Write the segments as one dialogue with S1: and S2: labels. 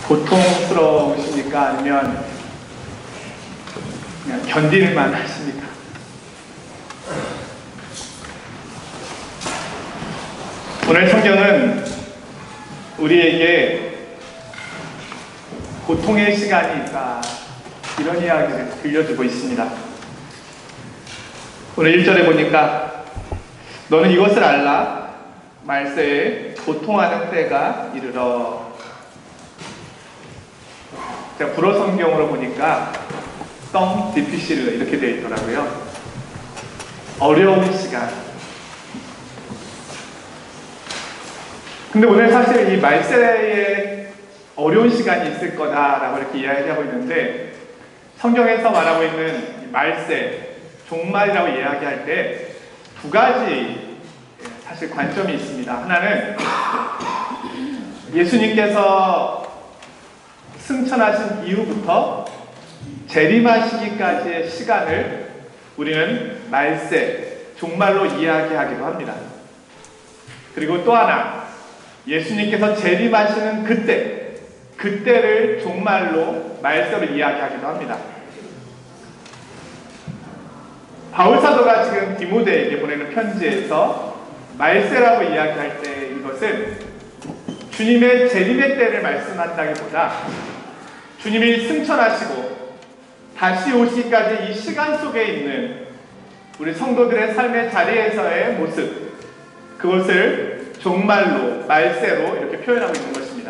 S1: 고통스러우십니까? 아니면 그냥 견딜만 하십니까? 오늘 성경은 우리에게 고통의 시간이 있다, 이런 이야기를 들려주고 있습니다. 오늘 1절에 보니까 너는 이것을 알라, 말세에 고통하는 때가 이르러. 제가 불어 성경으로 보니까 떵 디피시르 이렇게 되어 있더라고요. 어려운 시간. 근데 오늘 사실 이 말세에 어려운 시간이 있을 거다라고 이렇게 이야기하고 있는데, 성경에서 말하고 있는 이 말세, 종말이라고 이야기할 때 두 가지 사실 관점이 있습니다. 하나는 예수님께서 승천하신 이후부터 재림하시기까지의 시간을 우리는 말세, 종말로 이야기하기도 합니다. 그리고 또 하나, 예수님께서 재림하시는 그때를 종말로, 말세로 이야기하기도 합니다. 바울 사도가 지금 디모데에게 보내는 편지에서 말세라고 이야기할 때 이것은 주님의 재림의 때를 말씀한다기보다 주님이 승천하시고 다시 오시기까지 이 시간 속에 있는 우리 성도들의 삶의 자리에서의 모습, 그것을 종말로, 말세로 이렇게 표현하고 있는 것입니다.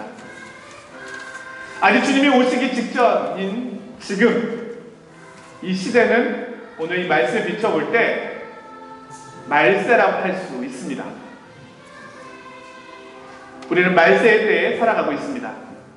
S1: 아직 주님이 오시기 직전인 지금 이 시대는 오늘 이 말씀을 비춰볼 때 말세라고 할 수 있습니다. 우리는 말세의 때에 살아가고 있습니다.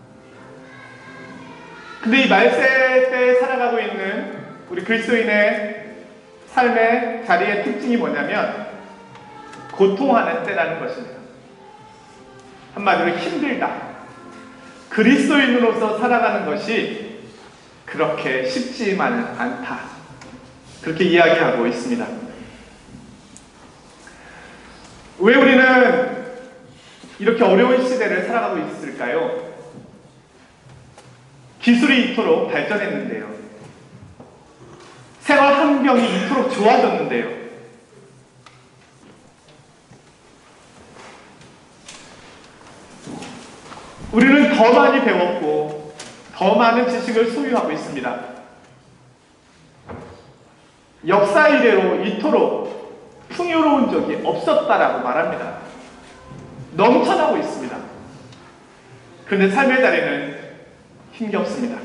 S1: 근데 이 말세 때에 살아가고 있는 우리 그리스도인의 삶의 자리의 특징이 뭐냐면 고통하는 때라는 것입니다. 한마디로 힘들다. 그리스도인으로서 살아가는 것이 그렇게 쉽지만은 않다, 그렇게 이야기하고 있습니다. 왜 우리는 이렇게 어려운 시대를 살아가고 있을까요? 기술이 이토록 발전했는데요. 생활 환경이 이토록 좋아졌는데요. 우리는 더 많이 배웠고 더 많은 지식을 소유하고 있습니다. 역사 이래로 이토록 풍요로운 적이 없었다라고 말합니다. 넘쳐나고 있습니다. 그런데 삶의 자리는 힘겹습니다.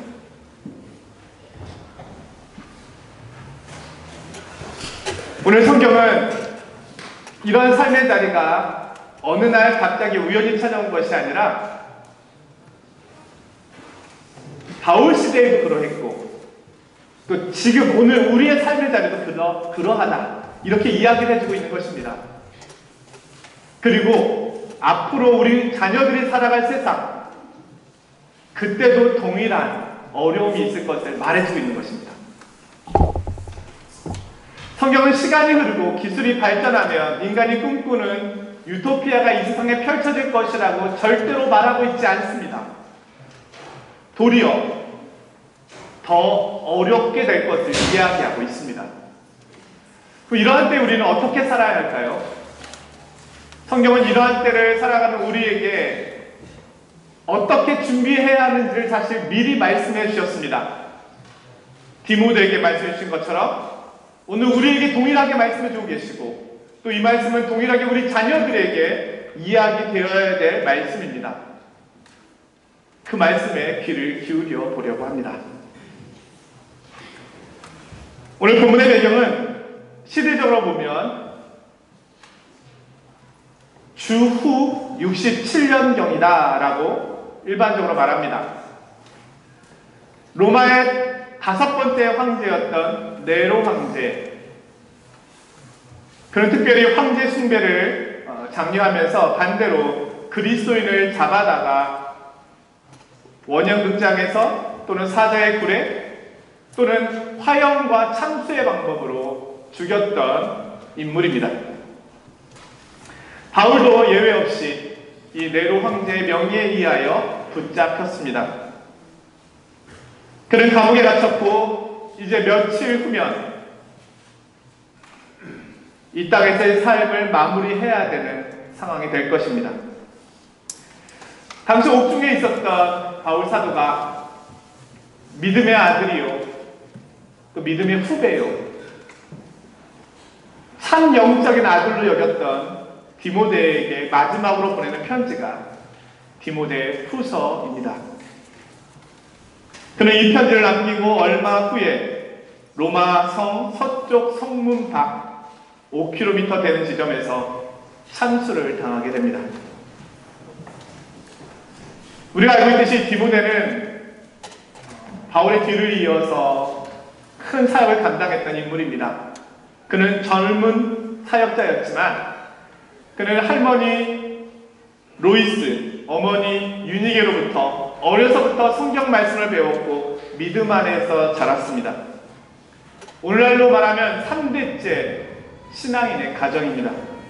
S1: 오늘 성경은 이런 삶의 자리가 어느 날 갑자기 우연히 찾아온 것이 아니라 바울 시대에도 그러했고 또 지금 오늘 우리의 삶의 자리도 그러하다, 이렇게 이야기를 해주고 있는 것입니다. 그리고 앞으로 우리 자녀들이 살아갈 세상, 그때도 동일한 어려움이 있을 것을 말해주고 있는 것입니다. 성경은 시간이 흐르고 기술이 발전하면 인간이 꿈꾸는 유토피아가 이 세상에 펼쳐질 것이라고 절대로 말하고 있지 않습니다. 도리어 더 어렵게 될 것을 이야기하고 있습니다. 이러한 때 우리는 어떻게 살아야 할까요? 성경은 이러한 때를 살아가는 우리에게 어떻게 준비해야 하는지를 사실 미리 말씀해 주셨습니다. 디모데에게 말씀해 주신 것처럼 오늘 우리에게 동일하게 말씀해 주고 계시고, 또 이 말씀은 동일하게 우리 자녀들에게 이야기되어야 될 말씀입니다. 그 말씀에 귀를 기울여 보려고 합니다. 오늘 본문의 배경은 시대적으로 보면 주후 67년경이다라고 일반적으로 말합니다. 로마의 5번째 황제였던 네로 황제, 그는 특별히 황제 숭배를 장려하면서 반대로 그리스도인을 잡아다가 원형극장에서 또는 사자의 굴에 또는 화형과 참수의 방법으로 죽였던 인물입니다. 바울도 예외 없이 이 네로 황제의 명의에 의하여 붙잡혔습니다. 그는 감옥에 갇혔고 이제 며칠 후면 이 땅에서의 삶을 마무리해야 되는 상황이 될 것입니다. 당시 옥중에 있었던 바울 사도가 믿음의 아들이요, 또 믿음의 후배요, 참 영적인 아들로 여겼던 디모데에게 마지막으로 보내는 편지가 디모데 후서입니다. 그는 이 편지를 남기고 얼마 후에 로마 성 서쪽 성문 밖 5km 되는 지점에서 참수를 당하게 됩니다. 우리가 알고 있듯이 디모데는 바울의 뒤를 이어서 큰 사역을 감당했던 인물입니다. 그는 젊은 사역자였지만 그는 할머니 로이스, 어머니 유니게로부터 어려서부터 성경 말씀을 배웠고 믿음 안에서 자랐습니다. 오늘날로 말하면 3대째 신앙인의 가정입니다.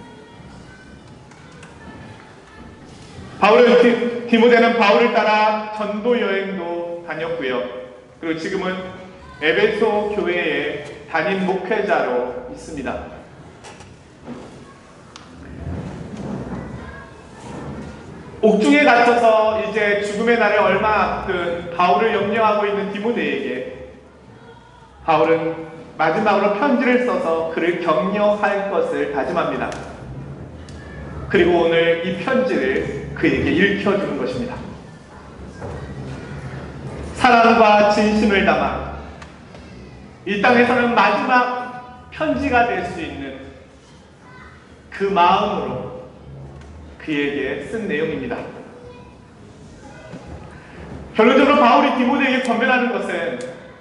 S1: 디모데는 바울을 따라 전도 여행도 다녔고요. 그리고 지금은 에베소 교회의 담임 목회자로 있습니다. 옥중에 갇혀서 이제 죽음의 날을 얼마 앞둔 바울을 염려하고 있는 디모데에게 바울은 마지막으로 편지를 써서 그를 격려할 것을 다짐합니다. 그리고 오늘 이 편지를 그에게 읽혀주는 것입니다. 사랑과 진심을 담아 이 땅에서는 마지막 편지가 될 수 있는 그 마음으로 그에게 쓴 내용입니다. 결론적으로 바울이 디모데에게 권면하는 것은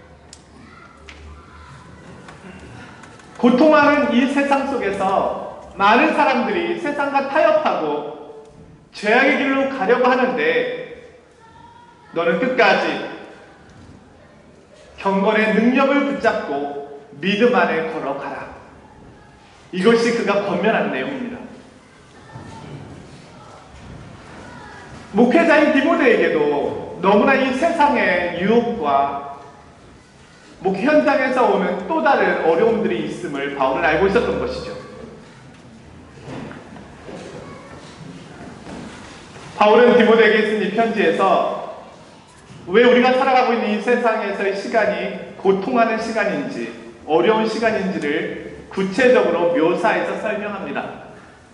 S1: 고통하는 이 세상 속에서 많은 사람들이 세상과 타협하고 죄악의 길로 가려고 하는데 너는 끝까지 경건의 능력을 붙잡고 믿음 안에 걸어가라. 이것이 그가 권면하는 내용입니다. 목회자인 디모데에게도 너무나 이 세상의 유혹과 목회 현장에서 오는 또 다른 어려움들이 있음을 바울은 알고 있었던 것이죠. 바울은 디모데에게 쓴 이 편지에서 왜 우리가 살아가고 있는 이 세상에서의 시간이 고통하는 시간인지 어려운 시간인지를 구체적으로 묘사해서 설명합니다.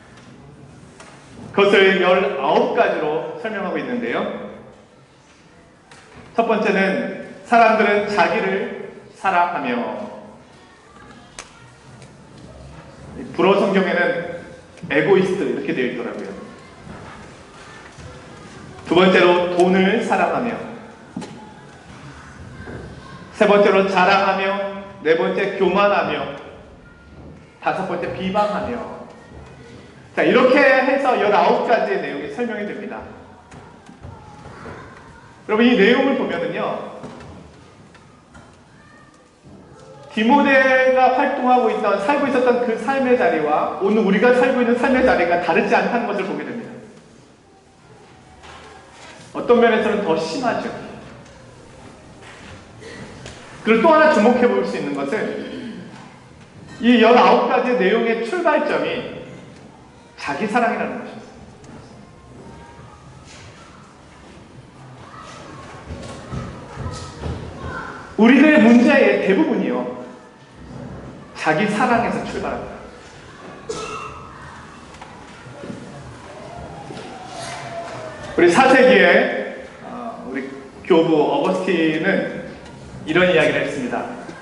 S1: 그것을 19가지로 설명하고 있는데요. 첫 번째는 사람들은 자기를 사랑하며, 불어 성경에는 에고이스트 이렇게 되어 있더라고요. 두 번째로 돈을 사랑하며, 세 번째로 자랑하며, 네 번째 교만하며, 다섯 번째 비방하며. 자, 이렇게 해서 19가지의 내용이 설명이 됩니다. 여러분, 이 내용을 보면은요, 디모데가 활동하고 있던, 살고 있었던 그 삶의 자리와 오늘 우리가 살고 있는 삶의 자리가 다르지 않다는 것을 보게 됩니다. 어떤 면에서는 더 심하죠. 그리고 또 하나 주목해 볼 수 있는 것은 이 19가지의 내용의 출발점이 자기 사랑이라는 것입니다. 우리들의 문제의 대부분이요, 자기 사랑에서 출발합니다. 우리 4세기에 우리 교부 어거스틴은 이런 이야기를 했습니다.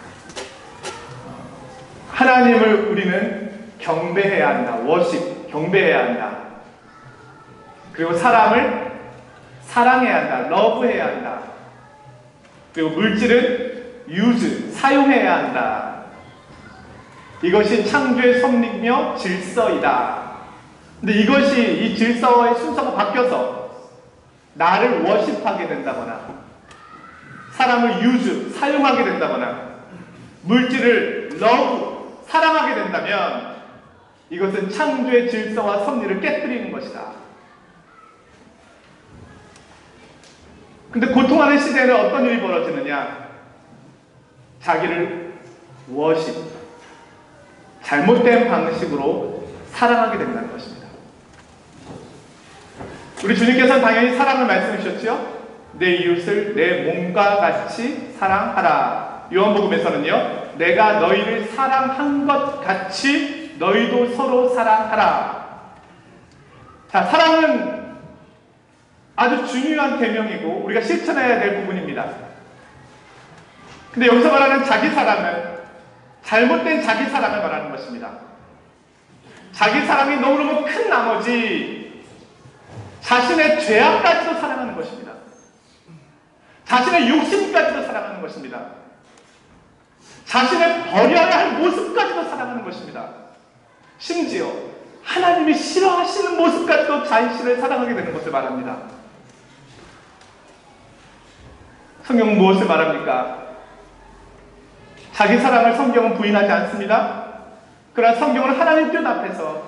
S1: 하나님을 우리는 경배해야 한다. 워십, 경배해야 한다. 그리고 사람을 사랑해야 한다. 러브해야 한다. 그리고 물질은 유즈, 사용해야 한다. 이것이 창조의 섭리며 질서이다. 근데 이것이, 이 질서의 순서가 바뀌어서 나를 워십하게 된다거나, 사람을 유즈, 사용하게 된다거나, 물질을 러브, 사랑하게 된다면 이것은 창조의 질서와 섭리를 깨뜨리는 것이다. 근데 고통하는 시대에는 어떤 일이 벌어지느냐? 자기를 워십, 잘못된 방식으로 사랑하게 된다는 것입니다. 우리 주님께서는 당연히 사랑을 말씀해 주셨죠? 내 이웃을 내 몸과 같이 사랑하라. 요한복음에서는요, 내가 너희를 사랑한 것 같이 너희도 서로 사랑하라. 자, 사랑은 아주 중요한 계명이고 우리가 실천해야 될 부분입니다. 근데 여기서 말하는 자기 사랑은 잘못된 자기 사랑을 말하는 것입니다. 자기 사랑이 너무너무 큰 나머지 자신의 죄악까지도 사랑하는 것입니다. 자신의 욕심까지도 사랑하는 것입니다. 자신의 버려야 할 모습까지도 사랑하는 것입니다. 심지어 하나님이 싫어하시는 모습까지도 자신을 사랑하게 되는 것을 말합니다. 성경은 무엇을 말합니까? 자기 사랑을 성경은 부인하지 않습니다. 그러나 성경은 하나님 뜻 앞에서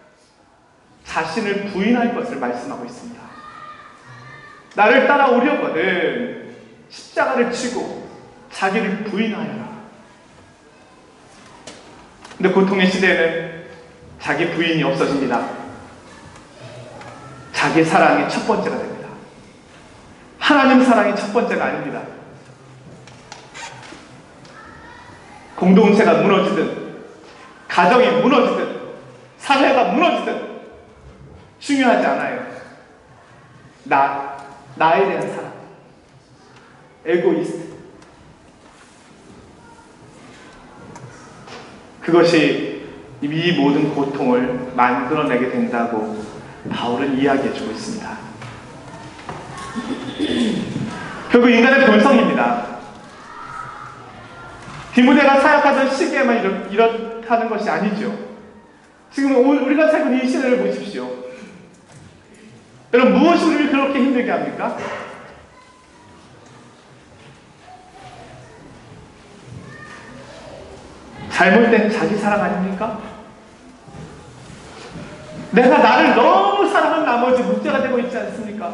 S1: 자신을 부인할 것을 말씀하고 있습니다. 나를 따라오려거든 십자가를 지고 자기를 부인하여라. 근데 고통의 시대에는 자기 부인이 없어집니다. 자기 사랑이 첫 번째가 됩니다. 하나님 사랑이 첫 번째가 아닙니다. 공동체가 무너지든 가정이 무너지든 사회가 무너지든 중요하지 않아요. 나에 대한 사랑, 에고이스트. 그것이 이 모든 고통을 만들어내게 된다고 바울은 이야기해주고 있습니다. 결국 인간의 본성입니다. 디모데가 사역하던 시기에만 이렇다는 것이 아니죠. 지금 우리가 살고 있는 이 시대를 보십시오. 여러분, 무엇이 우리를 그렇게 힘들게 합니까? 잘못된 자기 사랑 아닙니까? 내가 나를 너무 사랑한 나머지 문제가 되고 있지 않습니까?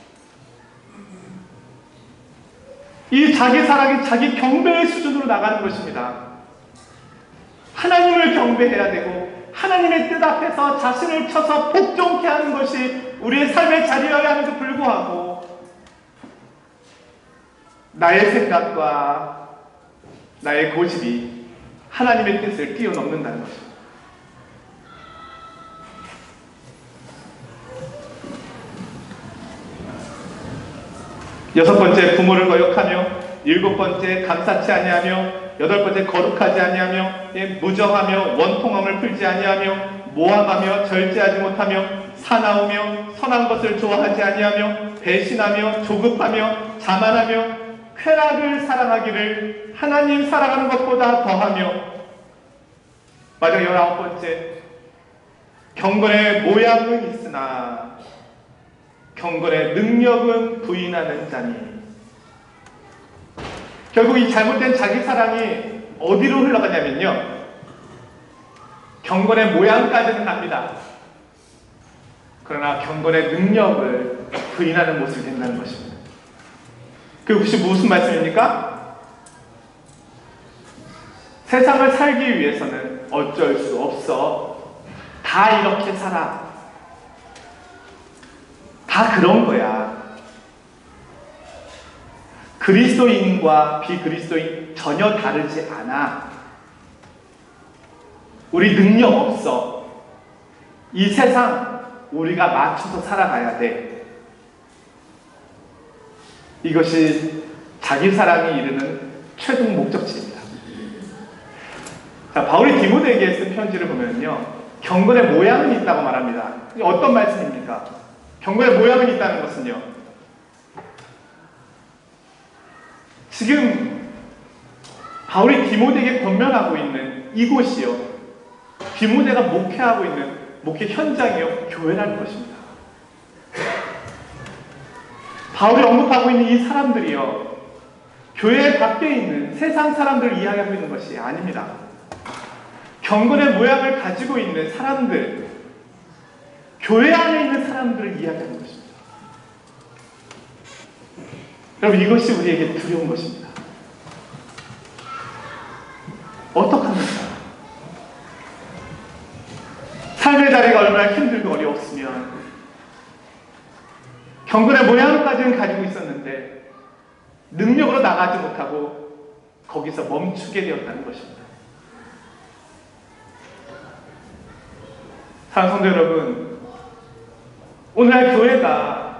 S1: 이 자기 사랑이 자기 경배의 수준으로 나가는 것입니다. 하나님을 경배해야 되고 하나님의 뜻 앞에서 자신을 쳐서 복종케 하는 것이 우리의 삶의 자리여야 함에도 불구하고 나의 생각과 나의 고집이 하나님의 뜻을 뛰어넘는다는 것입니다. 여섯 번째, 부모를 거역하며, 일곱 번째, 감사치 아니하며, 여덟 번째, 거룩하지 아니하며, 무정하며, 원통함을 풀지 아니하며, 모함하며, 절제하지 못하며, 사나우며, 선한 것을 좋아하지 아니하며, 배신하며, 조급하며, 자만하며, 쾌락을 사랑하기를 하나님 사랑하는 것보다 더하며, 마지막 19번째, 경건의 모양은 있으나 경건의 능력은 부인하는 자니. 결국 이 잘못된 자기 사랑이 어디로 흘러가냐면요, 경건의 모양까지는 갑니다. 그러나 경건의 능력을 부인하는 모습이 된다는 것입니다. 그것이 무슨 말씀입니까? 세상을 살기 위해서는 어쩔 수 없어. 다 이렇게 살아. 다 그런 거야. 그리스도인과 비그리스도인 전혀 다르지 않아. 우리 능력 없어. 이 세상 우리가 맞춰서 살아가야 돼. 이것이 자기 사랑이 이르는 최종 목적지입니다. 자, 바울이 디모데에게 쓴 편지를 보면요, 경건의 모양은 있다고 말합니다. 어떤 말씀입니까? 경건의 모양은 있다는 것은요, 지금 바울이 디모데에게 권면하고 있는 이곳이요, 디모데가 목회하고 있는 목회 현장이요, 교회라는 것입니다. 바울이 언급하고 있는 이 사람들이요, 교회 밖에 있는 세상 사람들을 이야기하고 있는 것이 아닙니다. 경건의 모양을 가지고 있는 사람들, 교회 안에 있는 사람들을 이야기하는 것입니다. 여러분, 이것이 우리에게 두려운 것입니다. 어떡합니까? 삶의 자리가 얼마나 힘들고 어려웠으면 경건의 모양까지는 가지고 있었는데 능력으로 나가지 못하고 거기서 멈추게 되었다는 것입니다. 사랑하는 성도 여러분, 오늘날 교회가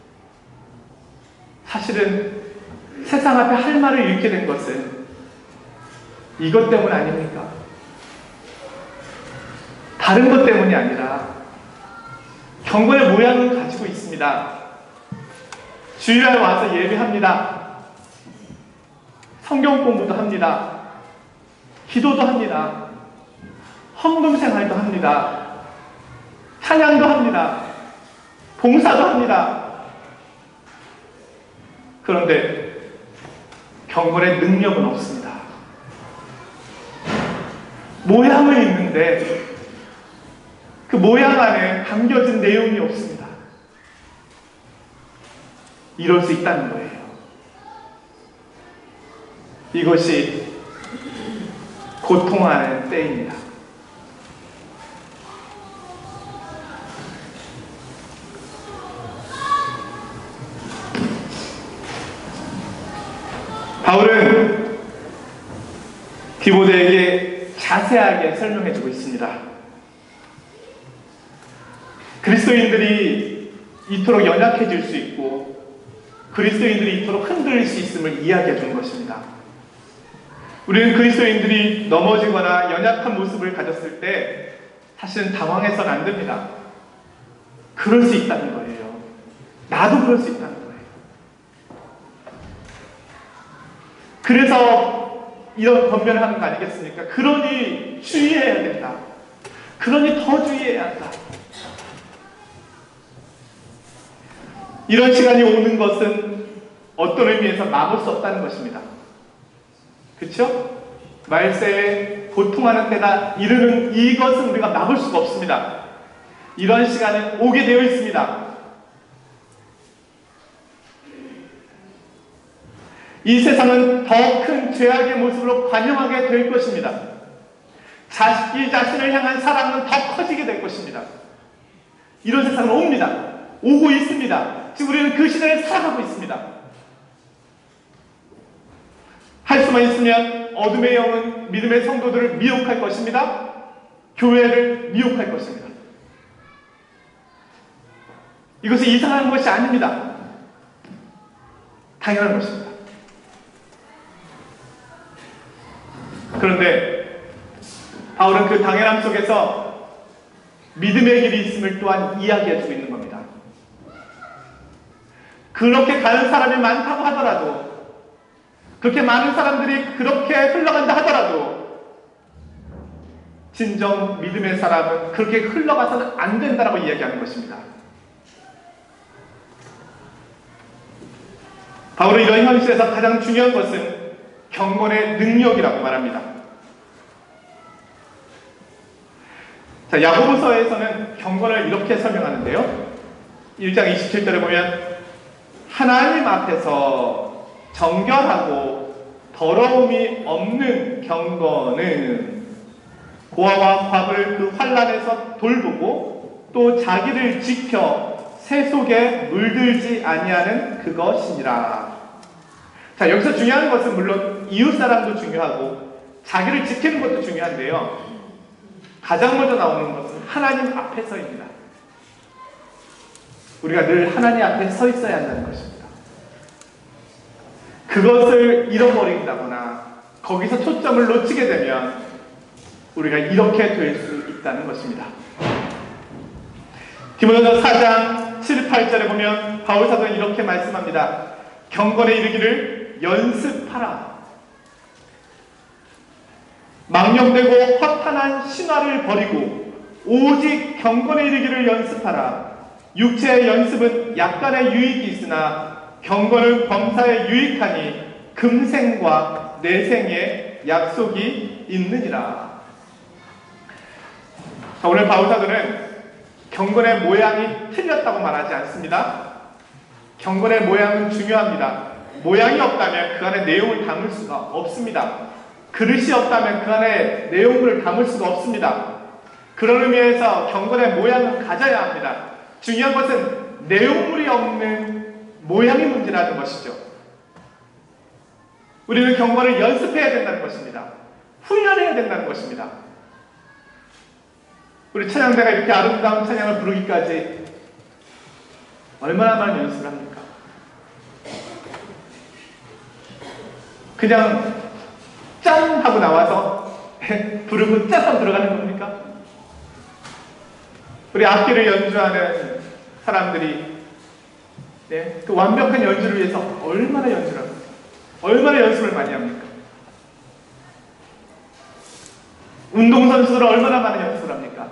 S1: 사실은 세상 앞에 할 말을 잃게 된 것은 이것 때문 아닙니까? 다른 것 때문이 아니라 경건의 모양을 가지고 있습니다. 주일날 와서 예배합니다. 성경 공부도 합니다. 기도도 합니다. 헌금 생활도 합니다. 찬양도 합니다. 봉사도 합니다. 그런데 경건의 능력은 없습니다. 모양은 있는데 그 모양 안에 담겨진 내용이 없습니다. 이럴 수 있다는 거예요. 이것이 고통하는 때입니다. 바울은 디모데에게 자세하게 설명해주고 있습니다. 그리스도인들이 이토록 연약해질 수 있고 그리스도인들이 이토록 흔들릴 수 있음을 이야기해 주는 것입니다. 우리는 그리스도인들이 넘어지거나 연약한 모습을 가졌을 때 사실은 당황해서는 안 됩니다. 그럴 수 있다는 거예요. 나도 그럴 수 있다는 거예요. 그래서 이런 권면을 하는 거 아니겠습니까? 그러니 주의해야 된다. 그러니 더 주의해야 한다. 이런 시간이 오는 것은 어떤 의미에서 막을 수 없다는 것입니다. 그렇죠? 말세에 고통하는 때가 이르는 이것은 우리가 막을 수가 없습니다. 이런 시간은 오게 되어 있습니다. 이 세상은 더 큰 죄악의 모습으로 관영하게 될 것입니다. 자기 자신을 향한 사랑은 더 커지게 될 것입니다. 이런 세상은 옵니다. 오고 있습니다. 지금 우리는 그 시대를 살아가고 있습니다. 할 수만 있으면 어둠의 영은 믿음의 성도들을 미혹할 것입니다. 교회를 미혹할 것입니다. 이것은 이상한 것이 아닙니다. 당연한 것입니다. 그런데 바울은 그 당연함 속에서 믿음의 길이 있음을 또한 이야기해주고 있는 겁니다. 그렇게 가는 사람이 많다고 하더라도, 그렇게 많은 사람들이 그렇게 흘러간다 하더라도 진정 믿음의 사람은 그렇게 흘러가서는 안 된다라고 이야기하는 것입니다. 바울은 이런 현실에서 가장 중요한 것은 경건의 능력이라고 말합니다. 자, 야고보서에서는 경건을 이렇게 설명하는데요. 1장 27절에 보면 하나님 앞에서 정결하고 더러움이 없는 경건은 고아와 과부를 그 환난에서 돌보고 또 자기를 지켜 새 속에 물들지 아니하는 그것이니라. 자, 여기서 중요한 것은 물론 이웃사랑도 중요하고 자기를 지키는 것도 중요한데요. 가장 먼저 나오는 것은 하나님 앞에서입니다. 우리가 늘 하나님 앞에 서 있어야 한다는 것입니다. 그것을 잃어버린다거나 거기서 초점을 놓치게 되면 우리가 이렇게 될 수 있다는 것입니다. 디모데전서 4장 7, 8절에 보면 바울 사도는 이렇게 말씀합니다. 경건에 이르기를 연습하라. 망령되고 허탄한 신화를 버리고 오직 경건에 이르기를 연습하라. 육체의 연습은 약간의 유익이 있으나 경건은 범사에 유익하니 금생과 내생의 약속이 있느니라. 자, 오늘 바울 사도는 경건의 모양이 틀렸다고 말하지 않습니다. 경건의 모양은 중요합니다. 모양이 없다면 그 안에 내용을 담을 수가 없습니다. 그릇이 없다면 그 안에 내용을 담을 수가 없습니다. 그런 의미에서 경건의 모양은 가져야 합니다. 중요한 것은 내용물이 없는 모양이 문제라는 것이죠. 우리는 경건을 연습해야 된다는 것입니다. 훈련해야 된다는 것입니다. 우리 찬양대가 이렇게 아름다운 찬양을 부르기까지 얼마나 많은 연습을 합니까? 그냥 짠! 하고 나와서 부르고 짠! 하고 들어가는 겁니까? 우리 악기를 연주하는 사람들이 그 완벽한 연주를 위해서 얼마나 연주를 합니까? 얼마나 연습을 많이 합니까? 운동선수들은 얼마나 많은 연습을 합니까?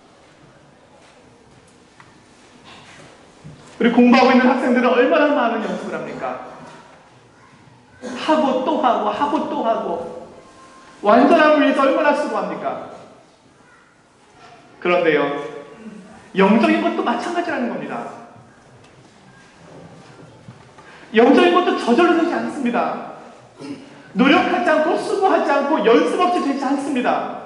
S1: 우리 공부하고 있는 학생들은 얼마나 많은 연습을 합니까? 하고 또 하고 하고 또 하고 완전함을 위해서 얼마나 수고합니까? 그런데요, 영적인 것도 마찬가지라는 겁니다. 영적인 것도 저절로 되지 않습니다. 노력하지 않고 수고하지 않고 연습 없이 되지 않습니다.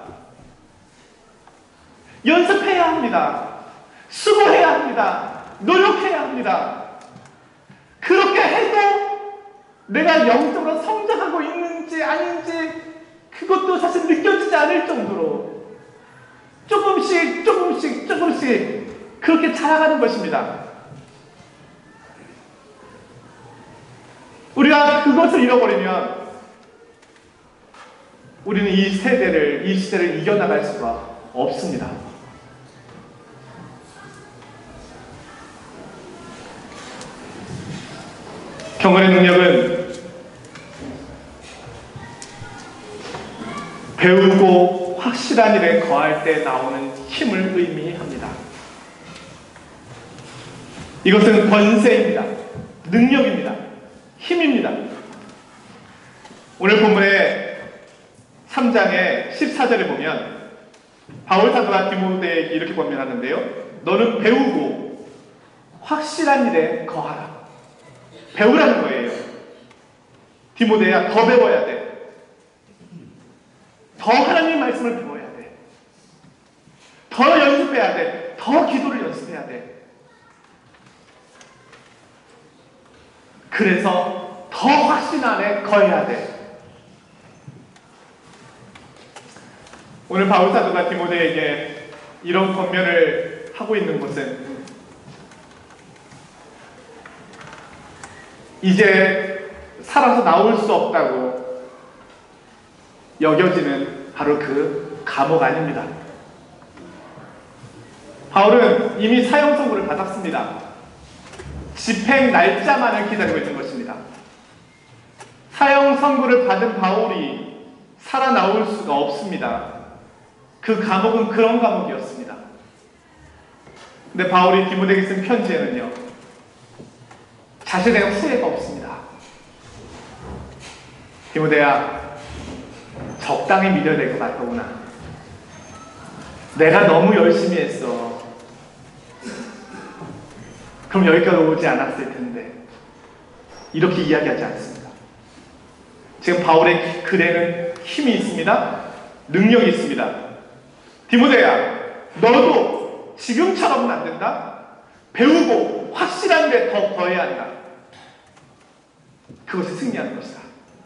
S1: 연습해야 합니다. 수고해야 합니다. 노력해야 합니다. 그렇게 해도 내가 영적으로 성장하고 있는지 아닌지 그것도 사실 느껴지지 않을 정도로 조금씩 그렇게 자라가는 것입니다. 우리가 그것을 잃어버리면 우리는 이 시대를 이겨나갈 수가 없습니다. 경건의 능력은 배우고 확실한 일에 거할 때 나오는 힘을 의미합니다. 이것은 권세입니다. 능력입니다. 힘입니다. 오늘 본문의 3장의 14절에 보면 바울 사도가 디모데에게 이렇게 권면하는데요. 너는 배우고 확실한 일에 거하라. 배우라는 거예요. 디모데야, 더 배워야 돼. 더 하나님 말씀을 배워야 돼. 더 연습해야 돼. 더 기도를 연습해야 돼. 그래서 더 확신 안에 거해야 돼. 오늘 바울 사도가 디모데에게 이런 권면을 하고 있는 것은 이제 살아서 나올 수 없다고 여겨지는 바로 그 감옥 아닙니다. 바울은 이미 사형 선고를 받았습니다. 집행 날짜만을 기다리고 있는 것입니다. 사형 선고를 받은 바울이 살아나올 수가 없습니다. 그 감옥은 그런 감옥이었습니다. 근데 바울이 디모데에게 쓴 편지에는요, 자신에 대한 후회가 없습니다. 디모데야, 적당히 믿어야 될 것 같더구나. 내가 너무 열심히 했어. 그럼 여기까지 오지 않았을 텐데. 이렇게 이야기하지 않습니다. 지금 바울의 글에는 힘이 있습니다. 능력이 있습니다. 디모데야, 너도 지금처럼은 안 된다. 배우고 확실한 데 더 거해야 한다. 그것을 승리하는 것이다.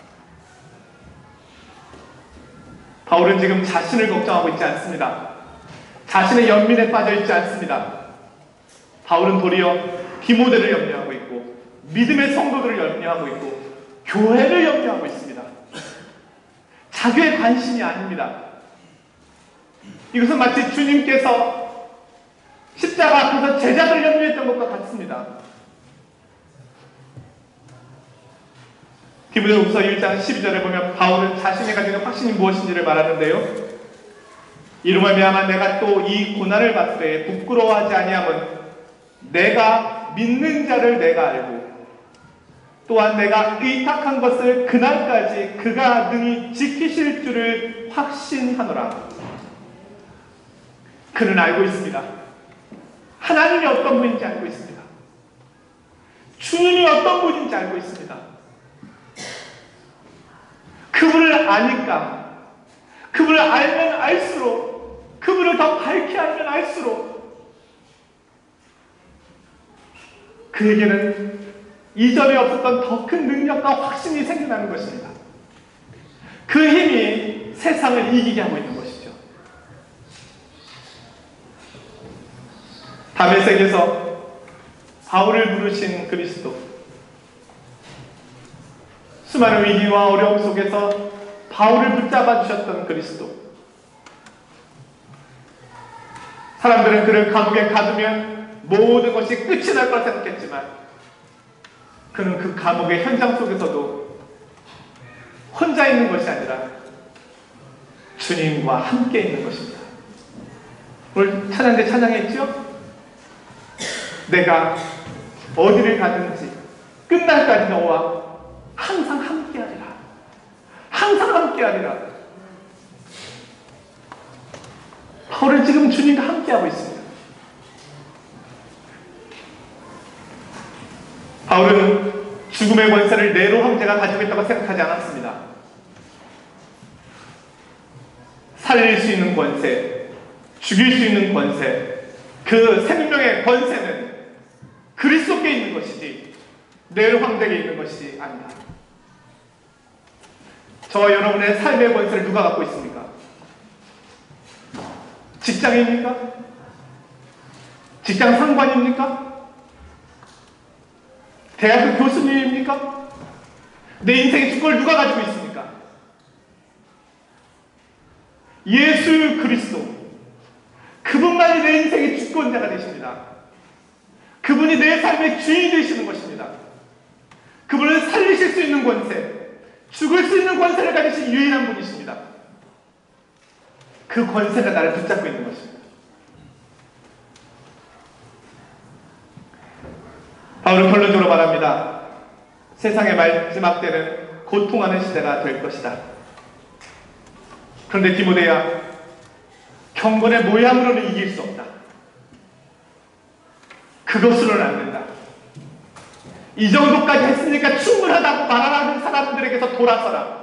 S1: 바울은 지금 자신을 걱정하고 있지 않습니다. 자신의 연민에 빠져 있지 않습니다. 바울은 도리어 디모데를 염려하고 있고 믿음의 성도들을 염려하고 있고 교회를 염려하고 있습니다. 자기의 관심이 아닙니다. 이것은 마치 주님께서 십자가 앞에서 제자들을 염려했던 것과 같습니다. 디모데후서 1장 12절에 보면 바울은 자신이 가지는 확신이 무엇인지를 말하는데요. 이로 말미암아 내가 또 이 고난을 받되 부끄러워하지 아니함은 내가 믿는 자를 내가 알고 또한 내가 의탁한 것을 그날까지 그가 능히 지키실 줄을 확신하노라. 그는 알고 있습니다. 하나님이 어떤 분인지 알고 있습니다. 주님이 어떤 분인지 알고 있습니다. 그분을 아니까, 그분을 알면 알수록, 그분을 더 밝게 알면 알수록 그에게는 이전에 없었던 더 큰 능력과 확신이 생겨나는 것입니다. 그 힘이 세상을 이기게 하고 있는 것이죠. 다메섹에서 바울을 부르신 그리스도, 수많은 위기와 어려움 속에서 바울을 붙잡아 주셨던 그리스도, 사람들은 그를 감옥에 가두면 모든 것이 끝이 날 거라 생각했지만 그는 그 감옥의 현장 속에서도 혼자 있는 것이 아니라 주님과 함께 있는 것입니다. 오늘 찬양 때 찬양했죠? 내가 어디를 가든지 끝날까지 너와 항상 함께하리라. 항상 함께하리라. 바울은 지금 주님과 함께하고 있습니다. 바울은 죽음의 권세를 네로 황제가 가지고 있다고 생각하지 않았습니다. 살릴 수 있는 권세, 죽일 수 있는 권세, 그 생명의 권세는 그리스도께 있는 것이지 네로 황제에게 있는 것이 아니다. 저와 여러분의 삶의 권세를 누가 갖고 있습니까? 직장입니까? 직장 상관입니까? 대학교 교수님입니까? 내 인생의 주권을 누가 가지고 있습니까? 예수 그리스도, 그분만이 내 인생의 주권자가 되십니다. 그분이 내 삶의 주인이 되시는 것입니다. 그분을 살리실 수 있는 권세, 죽을 수 있는 권세를 가지신 유일한 분이십니다. 그 권세가 나를 붙잡고 있는 것입니다. 바울은 결론적으로 말합니다. 세상의 마지막 때는 고통하는 시대가 될 것이다. 그런데 디모데야, 경건의 모양으로는 이길 수 없다. 그것으로는 안 된다. 이 정도까지 했으니까 충분하다고 말하는 사람들에게서 돌아서라.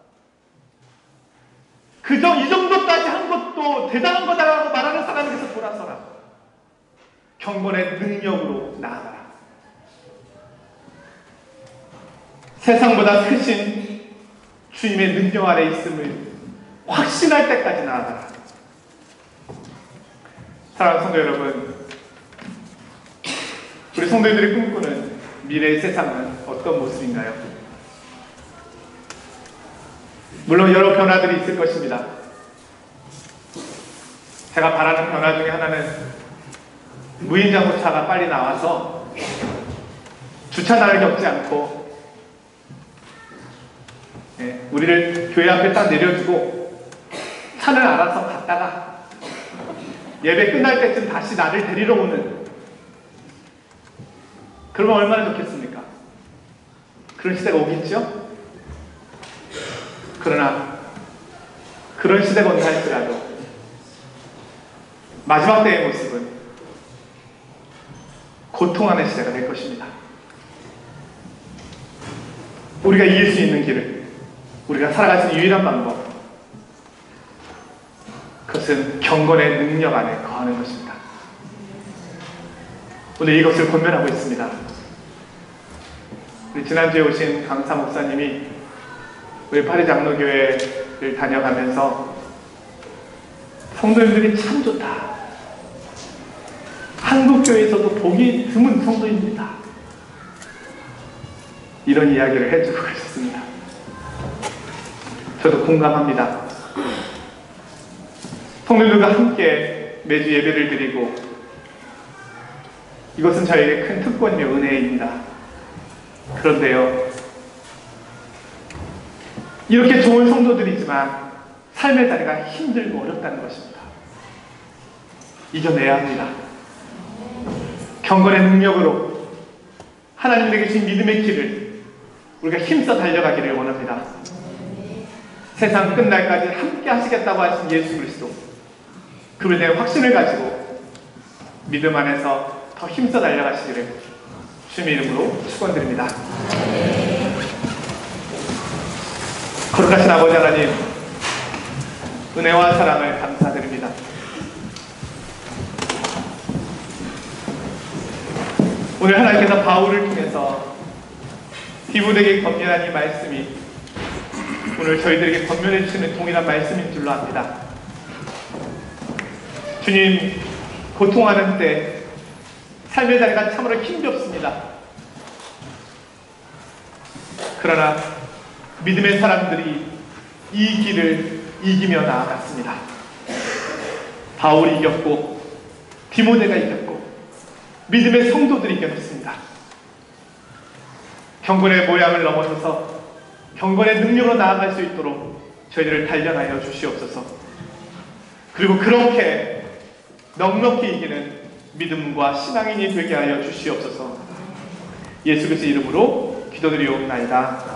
S1: 이 정도까지 한 것도 대단한 거다라고 말하는 사람에게서 돌아서라. 경건의 능력으로 나아가라. 세상보다 크신 주님의 능력 아래 있음을 확신할 때까지 나아가라. 사랑하는 성도 여러분, 우리 성도들이 꿈꾸는 미래의 세상은 어떤 모습인가요? 물론 여러 변화들이 있을 것입니다. 제가 바라는 변화 중에 하나는 무인장고차가 빨리 나와서 주차날을 겪지 않고 우리를 교회 앞에 딱 내려주고 차를 알아서 갔다가 예배 끝날 때쯤 다시 나를 데리러 오는, 그러면 얼마나 좋겠습니까? 그런 시대가 오겠죠? 그러나 그런 시대가 온다 할지라도 마지막 때의 모습은 고통하는 시대가 될 것입니다. 우리가 이길 수 있는 길을, 우리가 살아갈 수 있는 유일한 방법, 그것은 경건의 능력 안에 거하는 것입니다. 오늘 이것을 권면하고 있습니다. 우리 지난주에 오신 강사 목사님이 우리 파리 장로교회를 다녀가면서 성도님들이 참 좋다, 한국교회에서도 보기 드문 성도입니다, 이런 이야기를 해주고 가셨습니다. 저도 공감합니다. 성도들과 함께 매주 예배를 드리고, 이것은 저에게 큰 특권이며 은혜입니다. 그런데요, 이렇게 좋은 성도들이지만 삶의 자리가 힘들고 어렵다는 것입니다. 이겨내야 합니다. 경건의 능력으로 하나님에게 주신 믿음의 길을 우리가 힘써 달려가기를 원합니다. 세상 끝날까지 함께 하시겠다고 하신 예수 그리스도, 그분에 대한 확신을 가지고 믿음 안에서 더 힘써 달려가시기를 주님의 이름으로 축원드립니다. 거룩하신 아버지 하나님, 은혜와 사랑을 감사드립니다. 오늘 하나님께서 바울을 통해서 디모데에게 권면한 이 말씀이 오늘 저희들에게 권면해 주시는 동일한 말씀인 줄로 압니다. 주님, 고통하는 때 삶의 자리가 참으로 힘겹습니다. 그러나 믿음의 사람들이 이 길을 이기며 나아갔습니다. 바울이 이겼고 디모데가 이겼고 믿음의 성도들이 이겨냈습니다. 경건의 모양을 넘어서서 경건의 능력으로 나아갈 수 있도록 저희들을 단련하여 주시옵소서. 그리고 그렇게 넉넉히 이기는 믿음과 신앙인이 되게 하여 주시옵소서. 예수 그리스도의 이름으로 기도드리옵나이다.